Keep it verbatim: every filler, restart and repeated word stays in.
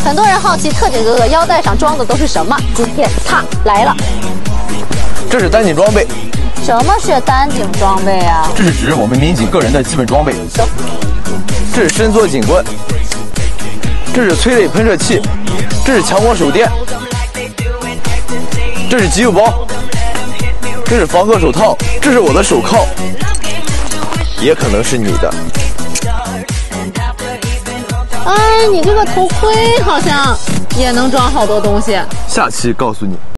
很多人好奇特警哥哥腰带上装的都是什么，今天他来了。 这是单警装备。 什么是单警装备啊？ 这是指我们民警个人的基本装备。这是伸缩警棍。这是催泪喷射器。这是强光手电。这是急救包。这是防割手套。这是我的手铐。也可能是你的。 哎，你这个头盔好像也能装好多东西。 下期告诉你。